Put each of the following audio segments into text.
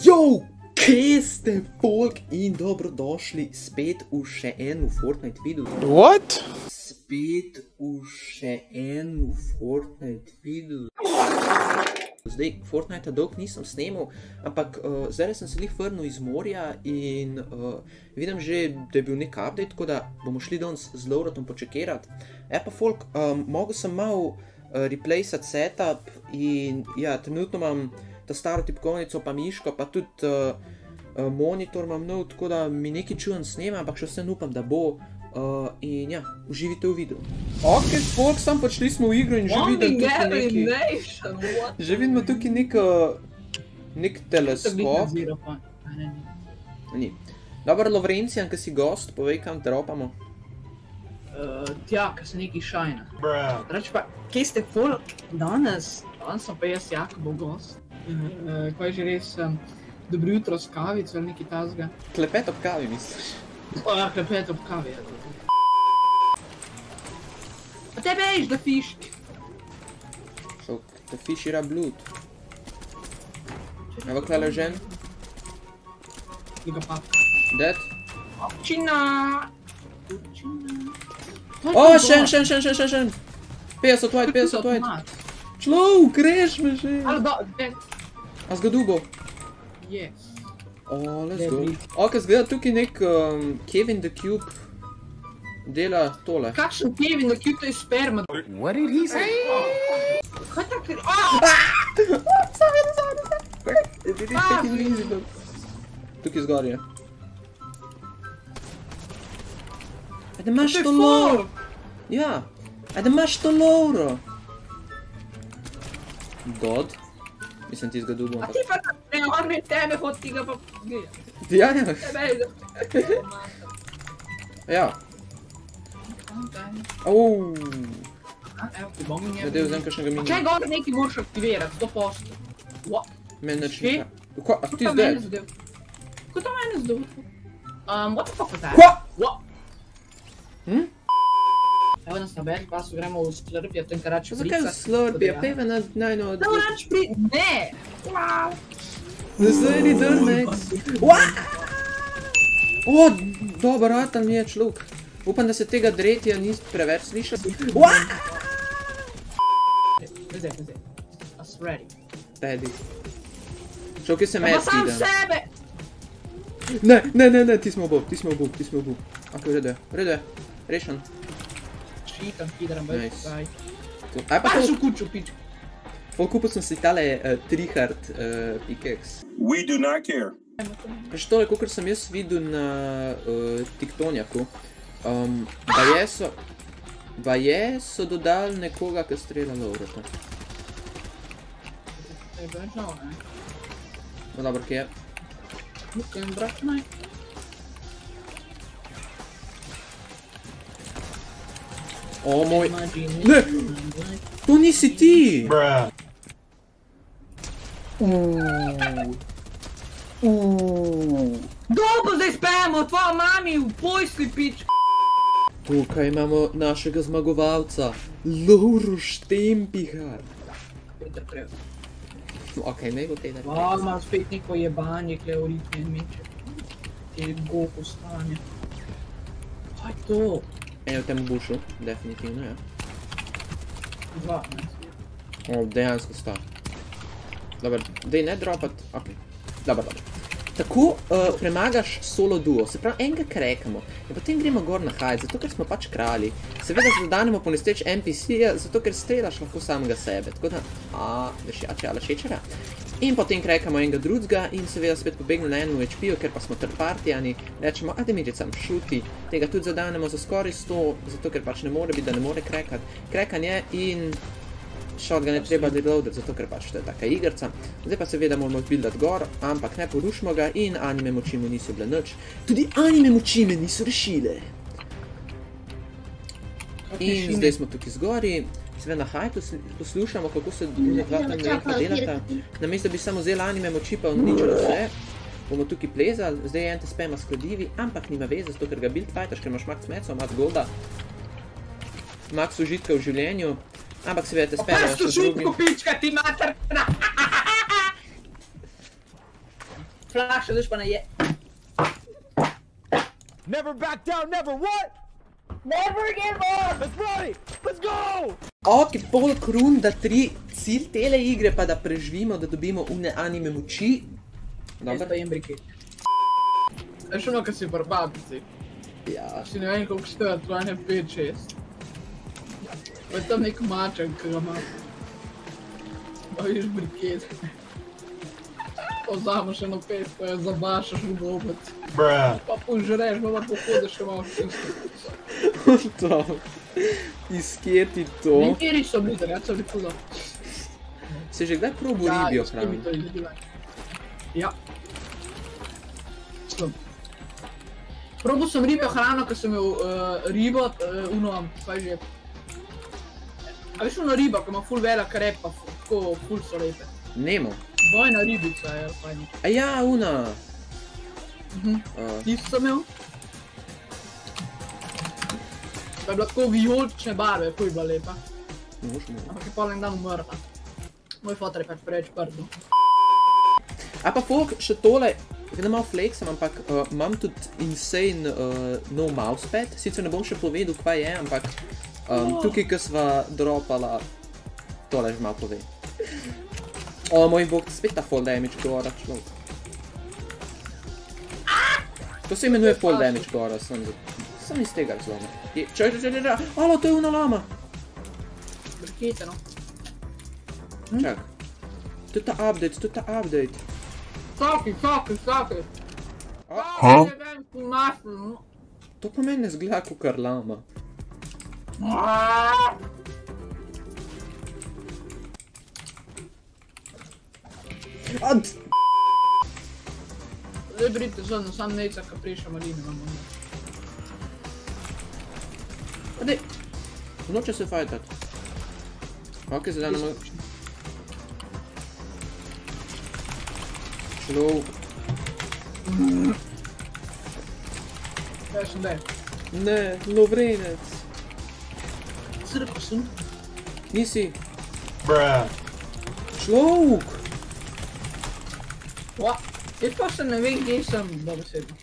Yo, kje ste, folk, in dobrodošli spet v še eno Fortnite video. What? Spet v še eno Fortnite video. Zdaj, Fortnite dolgo nisem snemal, ampak zdaj sem se lih vrnil iz morja in vidim že, da je bil nek update, tako da bomo šli danes z Lovratom počekirati. Pa folk, mogel sem malo replaceati setup in ja, trenutno imam ta staro tipkovnico, pa miško, pa tudi monitor imam nov, tako da mi nekaj čujem snema, ampak še vsem upam, da bo. In ja, uživite v videu. Ok, folk, sam počli smo v igro in že vidim tukaj neki... Že vidimo tukaj nek teleskop. Ni. Dobar, Lovrencijan, ki si gost, povej, kam dropamo. Tja, ka se neki šajna. Reč pa, kje ste folk danes? Danes sem pa jaz Jakobov gost. Kaj že res, dobro jutro s kavico ali nekaj tazga. Klepet ob kavi, misliš? Ja, klepet ob kavi, ja. A te veš, da fiški? Šok, da fišira blud. Evo kle ležen. Giga pa. Dead. Čina! O, šen! 50 white. Člov, greš me že! Ali da, dead. A zgadubo? Yes. O, let's go. Ok, zgleda tukaj nek Kevin the Cube dela tole. Kakšen Kevin, da kjute je sperma? What did he say? Kaj tako? Tukaj zgor je. A da imaš to loro? Ja. A da imaš to loro? God. Mislim, ti zgadubo. A ti pa ne, on me tebe hod ti ga pa... Ja, ja. Ja. Auuu. Evo ti bombing je. Da je vzem kakšnega minija. Čaj gor neki moraš aktivirati, 100%. What? Meni neč Kje? nekaj. Ko, a ti zdaj? Ko to mene zdaj? What the fuck was that? Ko? What? Hm? Evo nas na bed pasu gremo v Slurpija, tem karač prica. Zakaj v Slurpija? Pejva na najno... Da vrač pri... Ne! Wow! Zasledni drmex. O, dober ratan mi je človek. Upam, da se tega dretja ni preveč slišal. Zdaj. Us ready. Ready. Šel, kje se med Pa sam idem. sebe! Ne, ti smo obup. Ok, v redu je. Rešen. Šitam, hidram, baj. Nice. Baj. Aj pa Paš to... v kuču, piču. Kupil sem si tale Trihard pickaxe. We do not care. Še tole, kakor sem jaz videl na TikTonjaku, baje so dodali nekoga, ki strela Lovrata. To je bilo znao, ne? No dobro, kje je? Lukam, brat, naj. O moj... Ne! To nisi ti! Dobro, zdaj spemo, tvoja mami v pojsli, pič. Tukaj imamo našega zmagovalca, Lovro Štempihar. Peter Krev. Ok, ne bo Peter. Ima spet neko jebanje, kje v ritmi in meče. Kje je Goku stanje. Kaj je to? En v tem bušu, definitivno, ja. Dva, ne? O, dejansko sta. Dobar, dej ne dropat, ok. Dobar. Tako premagaš solo duo, se pravi enega krekamo in potem gremo gor na hajt, zato ker smo pač kralji. Seveda zadanemo ponesteč NPC-ja, zato ker strelaš lahko samega sebe, tako da, veš, jačala šečera. In potem krekamo enega drugega in seveda spet pobegne na eno HP-ju, ker pa smo third partijani, rečemo, ajde midžicam, šuti, tega tudi zadanemo za skoraj 100, zato ker pač ne more biti, da ne more krekat. Krekanje in... Shotgun je treba reloadati, zato ker pač to je taka igrca. Zdaj pa seveda moramo buildati gor, ampak ne porušimo ga in anime moči mu niso bile nič. Tudi anime moči me niso rešile. In zdaj smo tukaj zgori. Seveda na hajtu poslušamo, kako se dva tam nekaj delata. Namesto bi samo vzeli anime moči pa uničili vse. Bomo tukaj plezali, zdaj je ente spema skladivi, ampak nima veze, zato ker ga build fightaš, ker imaš max mecov, max golda. Max užitka v življenju. Ampak seveda te spemajo še drugim. Šutko, pička, ti mater! flaša, daš pa na je. Never back down, never what? Never give up! Let's run! Let's go! Ok, polk runda 3, cilj tele igre pa da preživimo, da dobimo une anime moči. Jaz pa jem briket. Veš ono, kad si pri babici. Ja. Si ne vem koliko števa, tvojne 5-6. Pa je tam nek maček, ki ga ima. Pa vidiš briket. Pa vzameš eno pes, pa jo zabašaš v gobec. Pa požreš, pa pohodiš še malo čisto. To. Iz kje ti to? Nekeri so bili, zaradi so bili ful dobro. Si že kdaj probil ribjo hrano? to izgledaj. Ja. Probal sem ribjo hrano, ko sem imel ribo, kaj že. A veš ono riba, ko ima ful velika repa, tako ful so lepe. Nemo. Bojna ribica je fajn. A ja, una. Tisto sem imel. Pa je bila tako vijolične barve, ful je bila lepa. Ampak je pol en dan umrla. Moj fotor je pač preveč prdo. A pa folk, še tole, da malo flexam, ampak imam tudi insane no mousepad. Sicer ne bom še povedal, kva je, ampak tukaj, ko sva dropala, tole že malo pove. O, moj bog, spet ta fall damage gora, človek. To se imenuje fall damage gora, sem iz tega razloma. Čakaj, alo, to je una lama. Brkete, no. Čak. To je ta update. Čakaj. To pa meni ne zgleda kakor lama. Zdaj bridite zon, sam neca, ka priša maline imamo. Adej, noče se fajtat. Ok, zdaj nam... Človek. Kaj sem dej? Ne, lovrenec. Crko sem. Nisi. Človek. Jaz pa se ne vem, kje sem, dobesedno.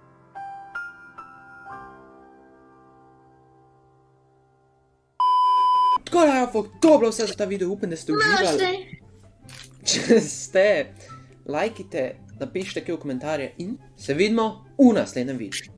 Tako da, folk, to je bilo vse za ta video, upam, da ste uživali. Če ste, lajkite, napišite kaj v komentarje in se vidimo v naslednjem videu.